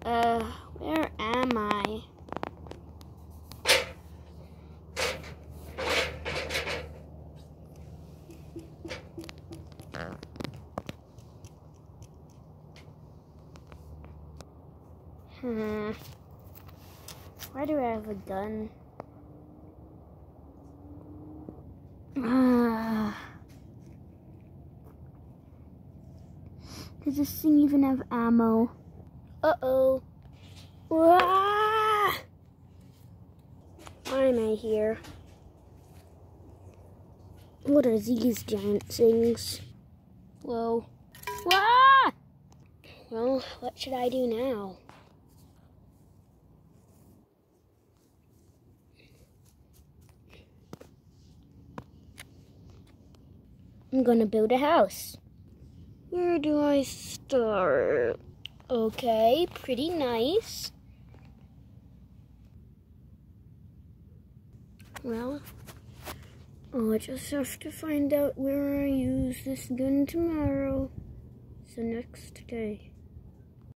Where am I? Why do I have a gun? Does this thing even have ammo? Uh-oh. Why am I here? What are these giant things? Whoa. Wah! Well, what should I do now? I'm gonna build a house. Where do I start? Okay, pretty nice. Well, I'll just have to find out where I use this gun tomorrow. It's the next day.